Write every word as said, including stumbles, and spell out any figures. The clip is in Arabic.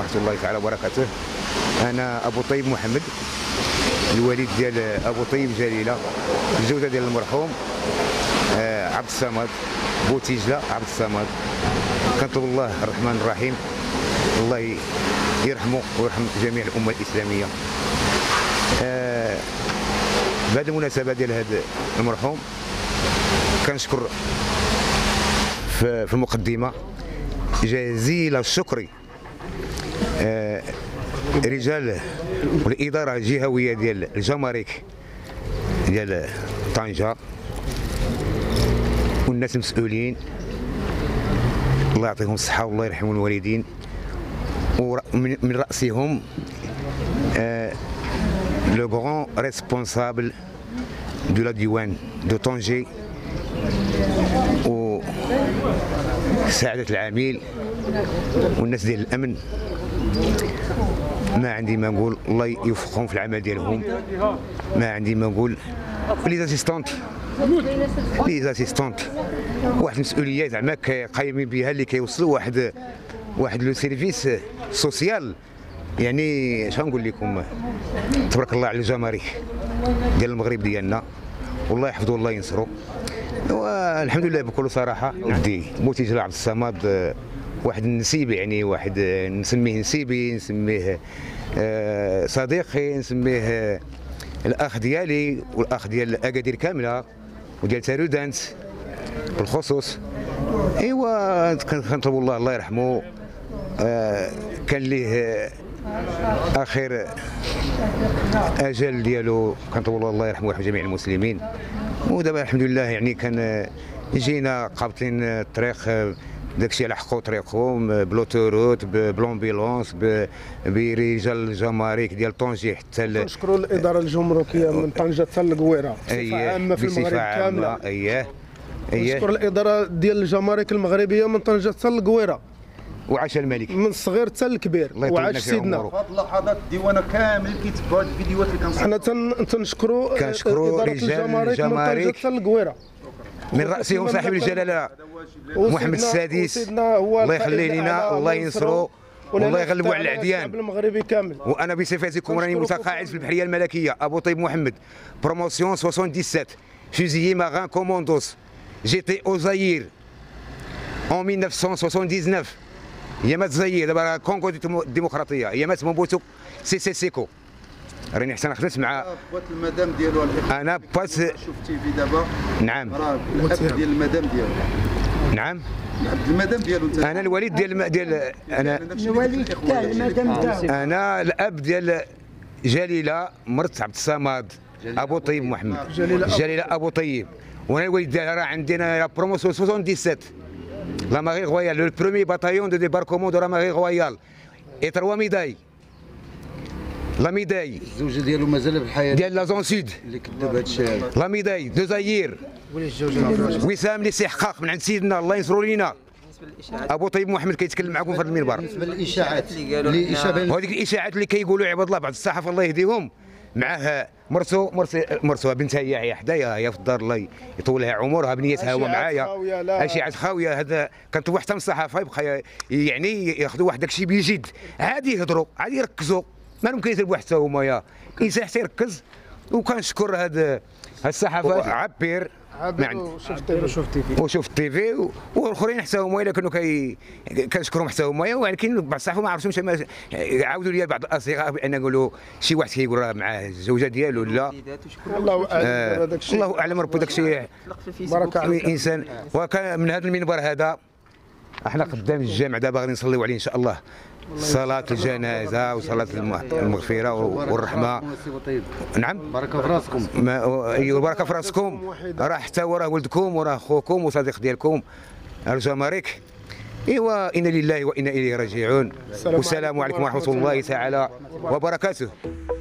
ورحمه الله تعالى وبركاته. انا ابو طيب محمد، الوالد ديال ابو طيب جليله، الجوده ديال المرحوم عبد الصمد بوتيجله عبد الصمد. كنطلب الله الرحمن الرحيم الله يرحمه ويرحم جميع الامه الاسلاميه. آه بهذه المناسبه ديال هذا المرحوم كنشكر في المقدمه جزيل الشكر آه رجال والاداره الجهويه ديال الجمارك ديال طنجه والناس المسؤولين، الله يعطيهم الصحه والله يرحم الوالدين، ومن راسهم لو غران ريسبونسابل دو لا ديوان دو طنجي وسعاده العميل والناس ديال الامن. ما عندي ما نقول، الله يوفقهم في العمل ديالهم. ما عندي ما نقول. لي زاسيستونت لي زاسيستونت واحد المسؤوليه زعما قايمين بها اللي كيوصلوا واحد واحد لو سيرفيس سوسيال. يعني اش غنقول لكم، تبارك الله على الجمارك ديال المغرب ديالنا، والله يحفظه والله ينصرو. والحمد لله بكل صراحه. عندي بوتيجله عبد الصمد واحد النسيب، يعني واحد نسميه نسيبي، نسميه صديقي، نسميه الاخ ديالي والاخ ديال اكادير كامله وديال تارودانت بالخصوص. ايوا كنطلبوا الله الله يرحمه. آه كان ليه اخر اجل ديالو، كنطلبوا الله الله يرحمه ويرحم جميع المسلمين. ودابا الحمد لله يعني كان جينا قابطين الطريق، داكشي على حقو طريقهم بلوتوروت بلومبيلونس برجال الجمارك ديال طنجي حتى نشكروا الاداره الجمركيه من طنجه حتى للقويره بصفه عامه في المغرب كامله. اييه اييه نشكر الاداره ديال الجمارك المغربيه من طنجه حتى للقويره، وعاش الملك من الصغير حتى الكبير، وعاش سيدنا. في هذه اللحظات الديوانه كامل كيتبعوا هذه الفيديوهات اللي كنصور. حنا تنشكروا كنشكروا رجال الجمارك من طنجه حتى للقويره، من راسهم صاحب الجلاله محمد السادس، الله يخليه لنا، الله ينصرو والله يغلبوا على العديان المغربي كامل. وانا بصفتكم راني متقاعد في البحريه الملكيه ابو طيب محمد، بروموسيون سبعة وسبعين فوزيي ماران كوموندوس. جيتي او زاير en mille neuf cent soixante-dix-neuf، ايامات زاير دابا كونغو الديمقراطيه، ايامات موبوتو سي سي سيكو. راني حسن خدمت مع بوات المدام ديالو. انا بوات شوف تي في دابا. نعم راه الاب ديال المدام ديالو. نعم عبد المدام ديالو انت. انا الوالد ديال ديال انا الوالد تاع المدام تاعو. انا الاب ديال جليله مرت عبد الصمد ابو طيب محمد، جليله ابو طيب. وانا الوالد ديالها راه عندنا لا بروموسيون سبعة وسبعين لا ماري رويال، لو بروميي باتايون دو ديباركومون دو لا ماري رويال اي تروا ميداي. لا ميداي الزوجه ديالو مازال بالحياه ديال لا زون سود اللي كتب هذا الشيء. لا ميداي دو زاير وسام اللي استحقاق من عند سيدنا، الله ينصرو لينا. ابو طيب محمد كيتكلم معكم في هذا المنبر. بالنسبه للاشاعات اللي اشاعه وهذيك الاشاعات اللي كيقولوا عباد الله بعض الصحافه الله يهديهم، معاه مرسو مرسو مرسوها بنتها هي هي حدايا، هي في الدار الله يطول لها عمرها، بنيتها هو معايا. اشاعات خاويه. هذا كنطلب حتى من الصحافه يبقى يعني ياخذوا واحد داكشي بجد، عادي يهضروا عادي يركزوا، ما ممكن يسربوا حتى هما. يا الانسان حتى يركز. وكنشكر هاد هاد الصحافه عبير وشوف تي في وشوف تي في والاخرين حتى هما الا كانوا كي كنشكرهم حتى هما. ولكن بعض الصحافه ما عرفتهمش، عاودوا لي بعض الاصدقاء بان نقولوا شي واحد كيقول راه معاه الزوجه ديالو لا. الله اعلم هذاك الشيء، الله اعلم ربي داك الشيء. بارك الله الانسان. وكان من هذا المنبر هذا احنا قدام الجامع دابا غادي نصليو عليه ان شاء الله صلاة الجنازة وصلاة المغفرة والرحمة. نعم بركة في راسكم. ايوا بركة في راسكم. راه حتى وراه ولدكم وراه خوكم وصديق ديالكم الجمارك. ايوا إنا لله وإنا إليه راجعون. والسلام عليكم ورحمة الله تعالى وبركاته.